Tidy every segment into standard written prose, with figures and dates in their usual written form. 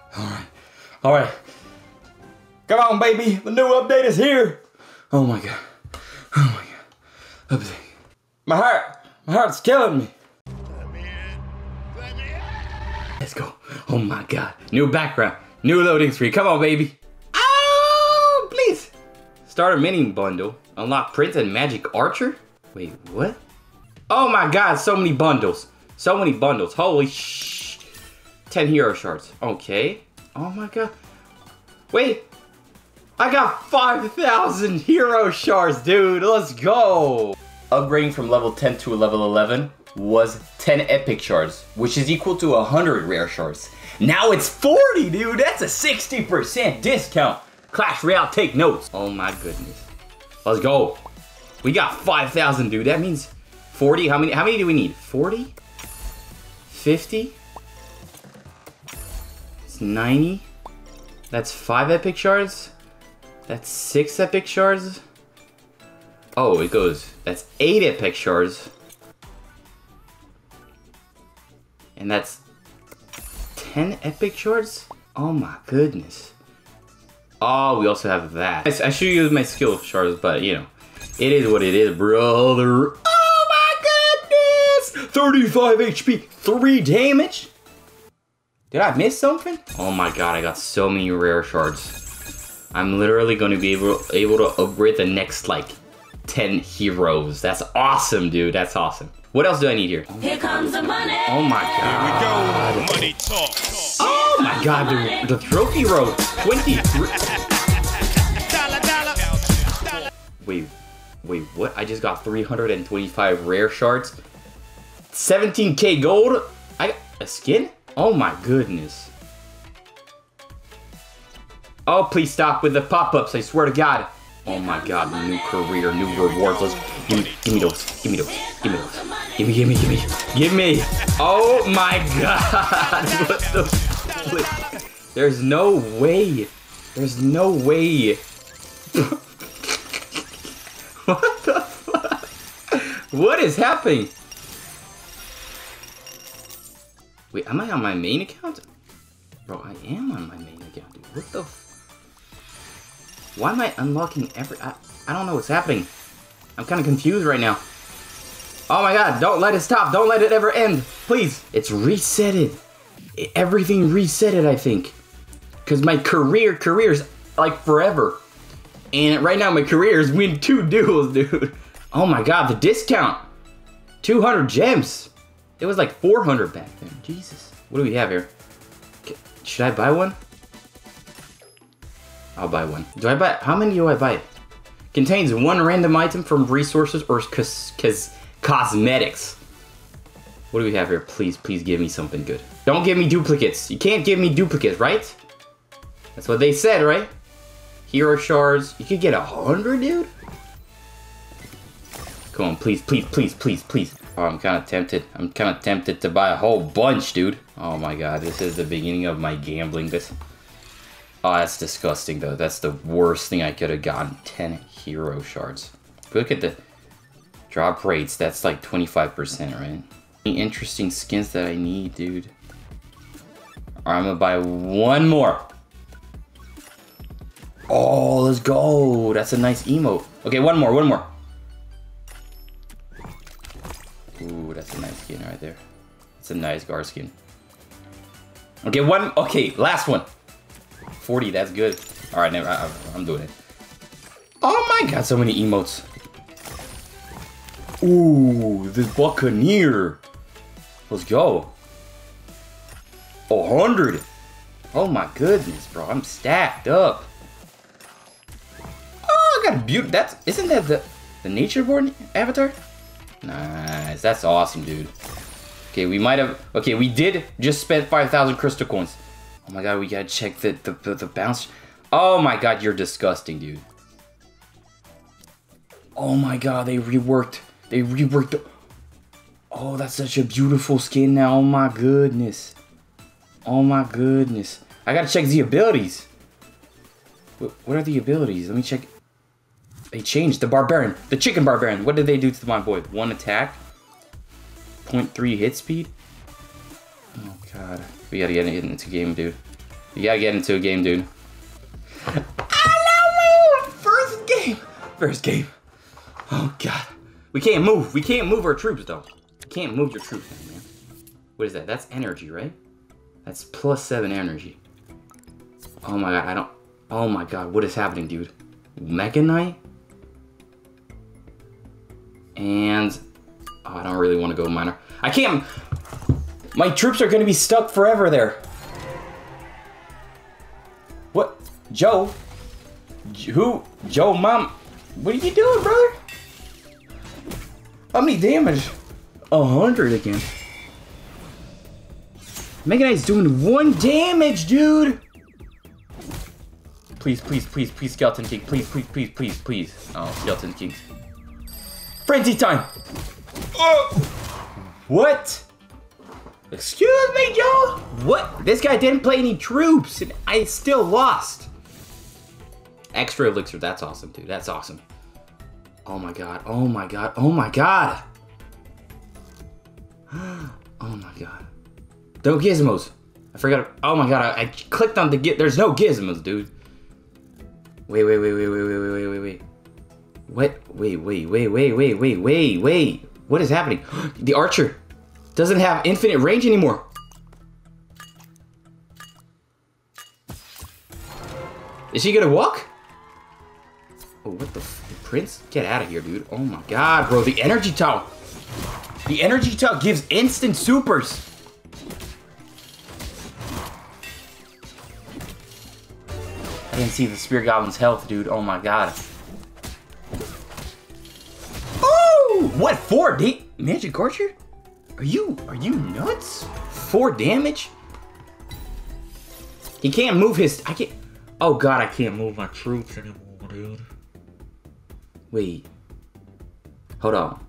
All right. Come on, baby. The new update is here. Oh my God. Oh my God. Update. My heart's killing me. Let's go. Oh my God. New background. New loading screen. Come on, baby. Oh, please. Starter mini bundle. Unlock Prince and Magic Archer. Wait, what? Oh my God, so many bundles. So many bundles. Holy sh! 10 hero shards. Okay. Oh my God. Wait. I got 5,000 hero shards, dude. Let's go. Upgrading from level 10 to level 11 was 10 epic shards, which is equal to 100 rare shards. Now it's 40, dude. That's a 60% discount. Clash Royale, take notes. Oh my goodness. Let's go. We got 5,000, dude. That means 40. How many do we need? 40? 50? It's 90. That's 5 epic shards. That's 6 epic shards. Oh, it goes. That's 8 epic shards. And that's 10 epic shards? Oh my goodness. Oh, we also have that. I should use my skill shards, but you know, it is what it is, brother. Oh my goodness! 35 HP, 3 damage? Did I miss something? Oh my God, I got so many rare shards. I'm literally going to be able to upgrade the next, like, 10 heroes. That's awesome, dude. That's awesome. What else do I need here? Here comes the money. Oh my God. Here we go. Money talk. Oh my God, the trophy road. 23. Wait, what? I just got 325 rare shards. 17k gold. I got a skin? Oh my goodness. Oh, please stop with the pop-ups, I swear to God. Oh my God, new career, new rewards. Let's give me those. Give me those. Give me those. Give me. Oh my God. What the? There's no way. There's no way. What the fuck? What is happening? Wait, am I on my main account? Bro, I am on my main account, dude. What the? Why am I unlocking every? I don't know what's happening. I'm kind of confused right now. Oh my God, don't let it stop. Don't let it ever end. Please. It's resetted. Everything resetted, I think. Because my career's like forever. And right now my career is win 2 duels, dude. Oh my God, the discount. 200 gems. It was like 400 back then. Jesus. What do we have here? Should I buy one? I'll buy one. Do I buy? How many do I buy? Contains 1 random item from resources or cosmetics. What do we have here? Please give me something good. Don't give me duplicates. You can't give me duplicates, right? That's what they said, right? Hero shards. You could get 100, dude? Come on, please. Oh, I'm kind of tempted. I'm kind of tempted to buy a whole bunch, dude. Oh my God, this is the beginning of my gambling. Oh, that's disgusting, though. That's the worst thing I could have gotten. 10 hero shards. If we look at the drop rates, that's like 25%, right? Any interesting skins that I need, dude? Alright, I'm gonna buy one more. Oh, let's go. That's a nice emote. Okay, one more. Ooh, that's a nice skin right there. It's a nice Gar skin. Okay, last one. 40, that's good. Alright, I'm doing it. Oh my God, so many emotes. Ooh, the Buccaneer. Let's go. 100. Oh my goodness, bro. I'm stacked up. Oh, I got a beauty. Isn't that the Nature Born avatar? Nice. That's awesome, dude. Okay, we did just spend 5,000 crystal coins. Oh my God, we gotta check the bounce. Oh my God, you're disgusting, dude. Oh my God, they reworked. Oh, that's such a beautiful skin now. Oh my goodness. I gotta check the abilities. What are the abilities? Let me check. They changed the barbarian, the chicken barbarian. What did they do to my boy? 1 attack, 0.3 hit speed. Oh God, we gotta get into game, dude. You gotta get into a game, dude. First game. Oh, God. We can't move. We can't move our troops, though. You can't move your troops, man. What is that? That's energy, right? That's +7 energy. Oh, my God. I don't... Oh, my God. What is happening, dude? Mega Knight? And... Oh, I don't really want to go minor. I can't... My troops are going to be stuck forever there. What? Joe? Who? Joe, Mom? What are you doing, brother? How many damage? 100 again. Mega Knight's doing 1 damage, dude. Please, please, please, please, Skeleton King. Please, please, please, please, please. Oh, Skeleton King. Frenzy time. Oh. What? Excuse me, Joe? What? This guy didn't play any troops, and I still lost. Extra elixir, that's awesome, dude. That's awesome. Oh my God, oh my God, oh my God. Oh my God. No gizmos. I forgot. Oh my God, I clicked on the there's no gizmos, dude. Wait. What? Wait. What is happening? The archer doesn't have infinite range anymore. Is he gonna walk? Oh, what the Prince? Get out of here, dude. Oh my God, bro. The energy towel. The energy towel gives instant supers. I didn't see the Spear Goblin's health, dude. Oh my God. Oh! What? 4 Magic Archer? Are you nuts? 4 damage? He can't move his... I can't... Oh God, I can't move my troops anymore, dude. Wait. Hold on.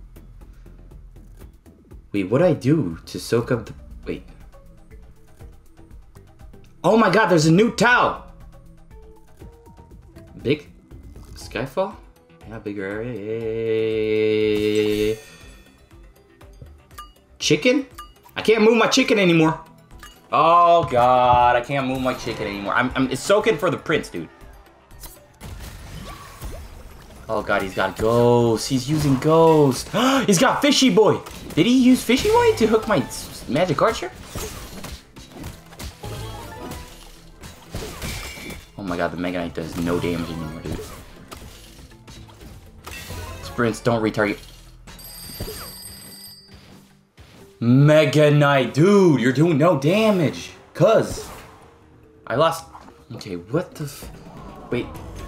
Wait, what do I do to soak up the... Wait. Oh my God, there's a new towel! Big... Skyfall? Yeah, bigger area. Chicken? I can't move my chicken anymore. Oh God, I can't move my chicken anymore. It's soaking for the Prince, dude. Oh God, he's got Ghost. He's using Ghost. He's got Fishy Boy. Did he use Fishy Boy to hook my Magic Archer? Oh my God, the Mega Knight does no damage anymore, dude. Sprints, don't retarget. Mega Knight, dude, you're doing no damage. Cuz I lost. Okay, what the wait.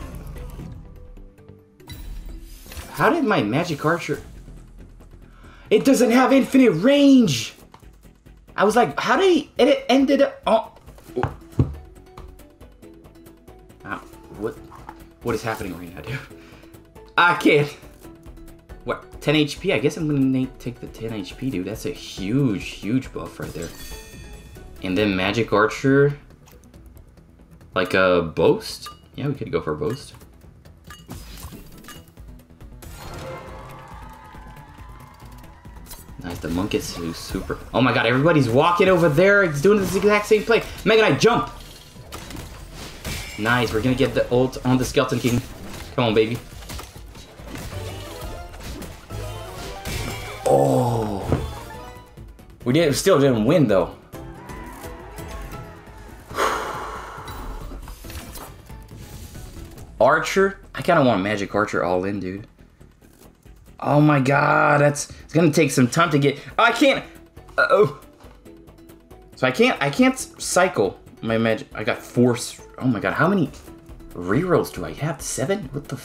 How did my Magic Archer... It doesn't have infinite range. I was like, how did he... It ended up... Oh. What is happening right now, dude? I can't. What, 10 HP? I guess I'm gonna take the 10 HP, dude. That's a huge, huge buff right there. And then Magic Archer. Like a Boast? Yeah, we could go for a Boast. Nice, the monk is super. Oh my God, everybody's walking over there. It's doing this exact same play. Mega Knight, jump! Nice, we're gonna get the ult on the Skeleton King. Come on, baby. Oh. We still didn't win, though. Archer? I kind of want Magic Archer all in, dude. Oh my God, it's gonna take some time to get. Oh, I can't. Oh. So I can't cycle my magic. I got 4. Oh my God, how many rerolls do I have? 7? What the?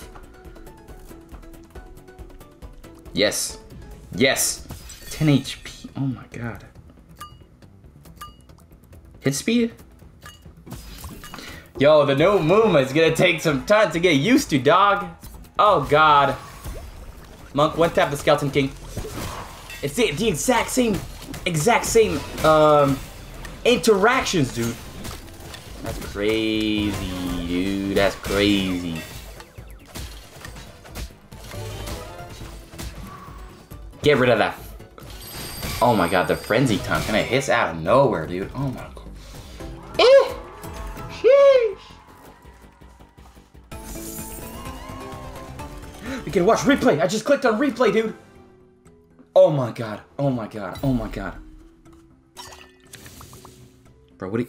Yes, yes. 10 HP. Oh my God. Hit speed. Yo, the new Mooma is gonna take some time to get used to, dog. Oh God. Monk, one tap the Skeleton King. It's the exact same interactions, dude. That's crazy, dude. That's crazy. Get rid of that. Oh my God, the frenzy time. And it hits out of nowhere, dude. Oh my God. can watch replay. I just clicked on replay, dude. Oh my god. Oh my god. Oh my god. Bro, what do you...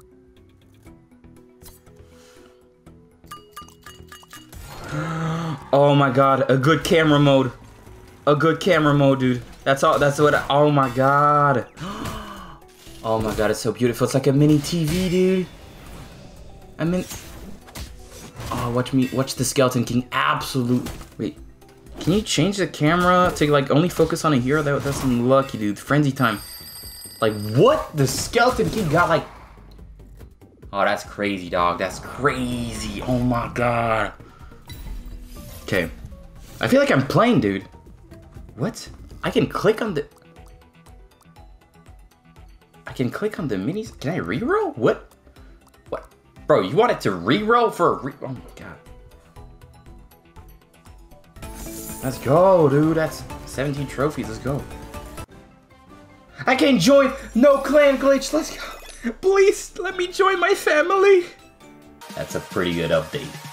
Oh my god, a good camera mode. A good camera mode, dude. That's all, that's what, oh my god. Oh my god, it's so beautiful. It's like a mini TV, dude. I mean, oh, watch the Skeleton King. Absolute, wait. Can you change the camera to like only focus on a hero? That's unlucky, dude. Frenzy time. Like, what? The Skeleton King got like, oh, that's crazy, dog. That's crazy. Oh my god. Okay. I feel like I'm playing, dude. What? I can click on the... I can click on the minis? Can I reroll? What? What? Bro, you want it to reroll for a re... Oh my god. Let's go, dude. That's 17 trophies. Let's go. I can join. No clan glitch. Let's go. Please, let me join my family. That's a pretty good update.